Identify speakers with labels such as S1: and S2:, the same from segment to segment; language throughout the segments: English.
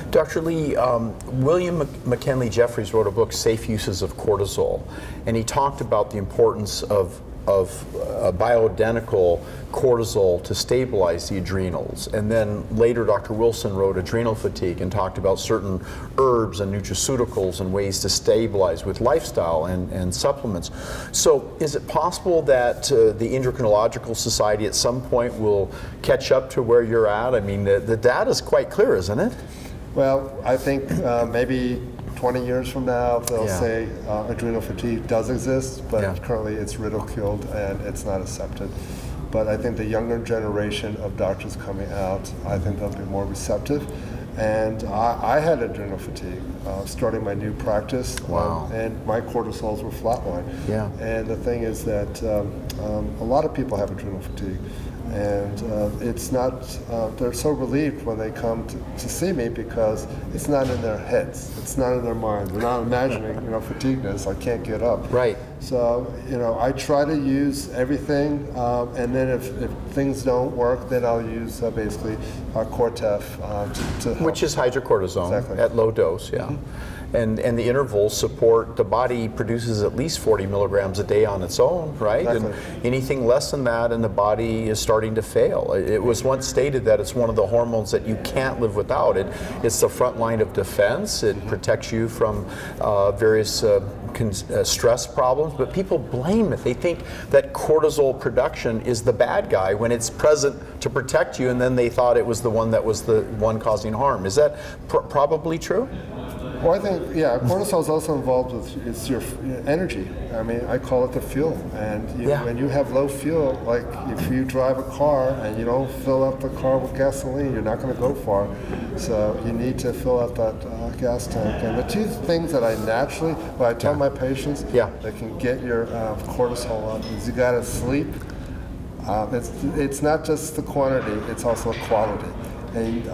S1: Dr. Lee, William McKinley Jeffries wrote a book, Safe Uses of Cortisol, and he talked about the importance of bioidentical cortisol to stabilize the adrenals. And then later Dr. Wilson wrote Adrenal Fatigue and talked about certain herbs and nutraceuticals and ways to stabilize with lifestyle and supplements. So is it possible that the Endocrinological Society at some point will catch up to where you're at? I mean, the data is quite clear, isn't it?
S2: Well, I think maybe 20 years from now, they'll say adrenal fatigue does exist, but currently it's ridiculed and it's not accepted. But I think the younger generation of doctors coming out, I think they'll be more receptive. And I had adrenal fatigue starting my new practice, and my cortisols were flatline. Yeah. And the thing is that a lot of people have adrenal fatigue. And it's not, they're so relieved when they come to see me because it's not in their heads, it's not in their minds. They're not imagining, fatigueness, I can't get up. Right. So, I try to use everything, and then if things don't work, then I'll use basically Cortef to help. Which is hydrocortisone at low dose, And the intervals support, the body produces at least 40 milligrams a day on its own, right? And anything less than that and the body is starting to fail. It was once stated that it's one of the hormones that you can't live without. It's the front line of defense. It protects you from various stress problems, but people blame it. They think that cortisol production is the bad guy when it's present to protect you, and then they thought it was the one that was the one causing harm. Is that probably true? Well, I think, cortisol is also involved with your energy. I mean, I call it the fuel. And when you have low fuel, like if you drive a car and you don't fill up the car with gasoline, you're not going to go far. So you need to fill up that gas tank. And the two things that I naturally, when I tell my patients that can get your cortisol up, is you got to sleep. It's not just the quantity, it's also the quality. And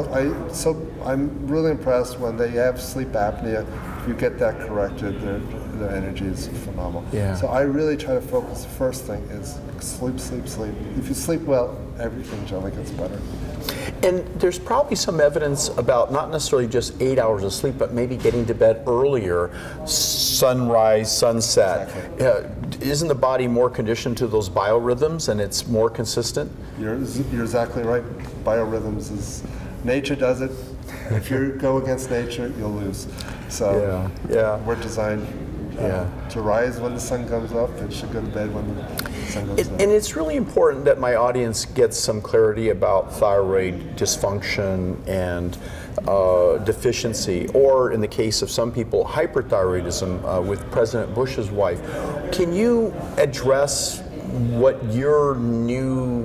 S2: I'm really impressed when they have sleep apnea. If you get that corrected, their energy is phenomenal. Yeah. So I really try to focus. The first thing is sleep, sleep, sleep. If you sleep well, everything generally gets better. And there's probably some evidence about not necessarily just 8 hours of sleep, but maybe getting to bed earlier, sunrise, sunset. Exactly. Isn't the body more conditioned to those biorhythms and it's more consistent? You're exactly right. Biorhythms is, nature does it. If you go against nature, you'll lose. So we're designed to rise when the sun comes up and should go to bed when the sun goes down. And it's really important that my audience gets some clarity about thyroid dysfunction and deficiency, or in the case of some people, hyperthyroidism with President Bush's wife. Can you address what your new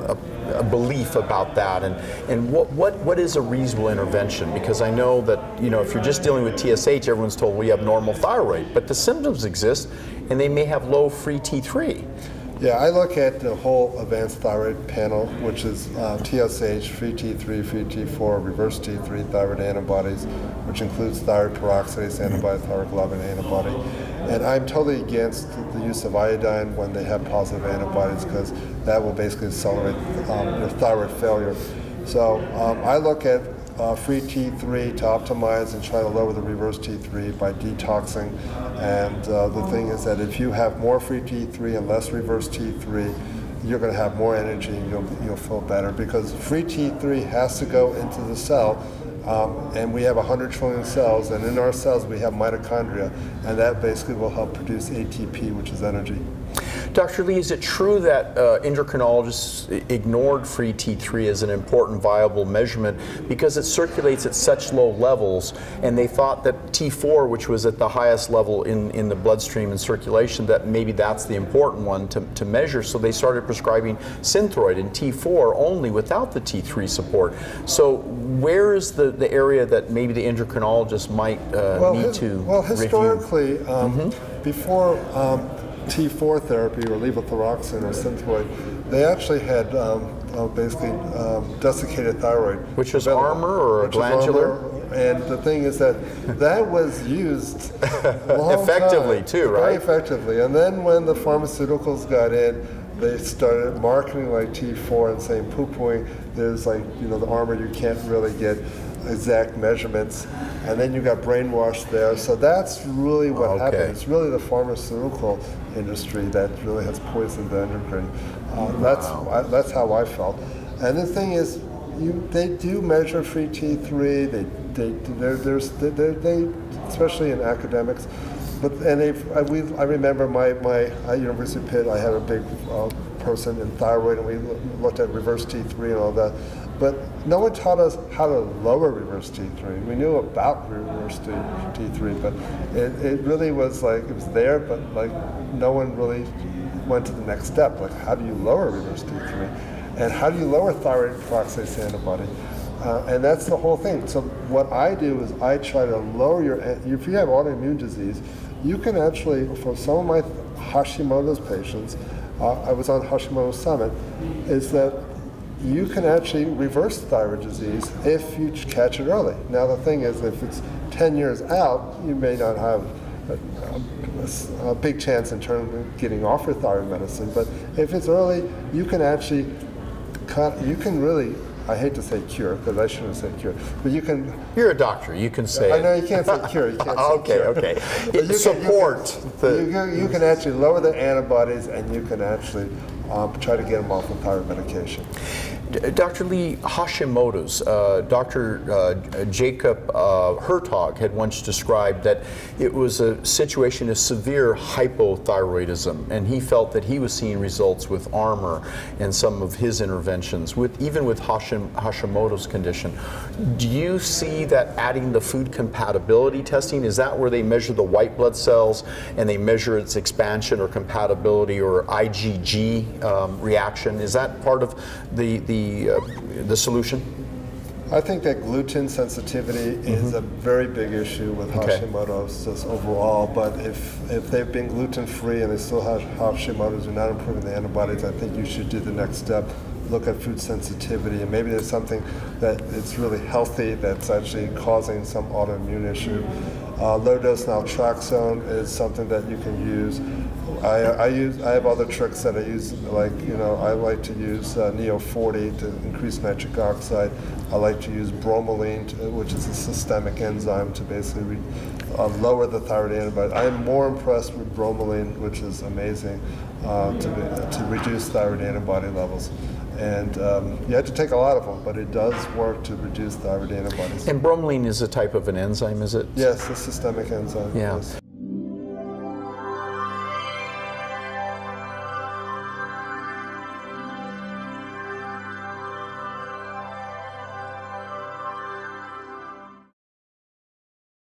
S2: belief about that, and what is a reasonable intervention? Because I know that if you're just dealing with TSH, everyone's told we have normal thyroid, but the symptoms exist, and they may have low free T3. Yeah, I look at the whole advanced thyroid panel, which is TSH, free T3, free T4, reverse T3 thyroid antibodies, which includes thyroid peroxidase antibody, thyroglobulin antibody. And I'm totally against the use of iodine when they have positive antibodies, because that will basically accelerate your thyroid failure. So I look at free T3 to optimize and try to lower the reverse T3 by detoxing. And the thing is that if you have more free T3 and less reverse T3, you're going to have more energy and you'll feel better, because free T3 has to go into the cell. And we have 100 trillion cells, and in our cells we have mitochondria, and that basically will help produce ATP, which is energy. Dr. Lee, is it true that endocrinologists ignored free T3 as an important viable measurement because it circulates at such low levels, and they thought that T4, which was at the highest level in the bloodstream and circulation, that maybe that's the important one to measure, so they started prescribing Synthroid and T4 only without the T3 support. So where is the area that maybe the endocrinologist might need to review? Well, historically, before T4 therapy or levothyroxine or Synthroid, they actually had basically desiccated thyroid. Which was armor or glandular? And the thing is that that was used effectively too, right? Very effectively. And then when the pharmaceuticals got in, they started marketing like T4 and saying poo-pooing, there's like, the armor you can't really get. exact measurements, and then you got brainwashed there. So that's really what happened. It's really the pharmaceutical industry that really has poisoned the endocrine. That's how I felt. And the thing is, they do measure free T3. They especially in academics. I remember at University of Pitt, I had a big person in thyroid, and we looked at reverse T3 and all that. But no one taught us how to lower reverse T3. We knew about reverse T3, but it really was like, it was there, but like no one really went to the next step. Like, how do you lower reverse T3? And how do you lower thyroid peroxidase antibody? And that's the whole thing. So what I do is I try to lower if you have autoimmune disease, you can actually, for some of my Hashimoto's patients, I was on Hashimoto's Summit, is that you can actually reverse thyroid disease if you catch it early. Now the thing is, if it's 10 years out, you may not have a big chance in terms of getting off your thyroid medicine, but if it's early, you can actually really, I hate to say cure, because I shouldn't say cure, but you can...
S1: You're a doctor, you can say...
S2: I know, you can't say cure, you can't say cure.
S1: Okay.
S2: You can actually lower the antibodies, and you can actually try to get them off of thyroid medication.
S1: Dr. Lee, Hashimoto's, Dr. Jacob Hertog had once described that it was a situation of severe hypothyroidism, and he felt that he was seeing results with Armour and some of his interventions, even with Hashimoto's condition. Do you see that adding the food compatibility testing, is that where they measure the white blood cells and they measure its expansion or compatibility or IgG reaction? Is that part of the solution?
S2: I think that gluten sensitivity is a very big issue with Hashimoto's just overall, but if they've been gluten-free and they still have Hashimoto's, you're not improving the antibodies, I think you should do the next step, look at food sensitivity, and maybe there's something that it's really healthy that's actually causing some autoimmune issue. Low-dose naltrexone is something that you can use. I have other tricks that I use, like, I like to use Neo40 to increase nitric oxide. I like to use bromelain, which is a systemic enzyme, to basically lower the thyroid antibody. I am more impressed with bromelain, which is amazing, to reduce thyroid antibody levels. And you have to take a lot of them, but it does work to reduce thyroid antibodies.
S1: And bromelain is a type of an enzyme, is it?
S2: Yes, a systemic enzyme.
S1: Yeah.
S2: Yes.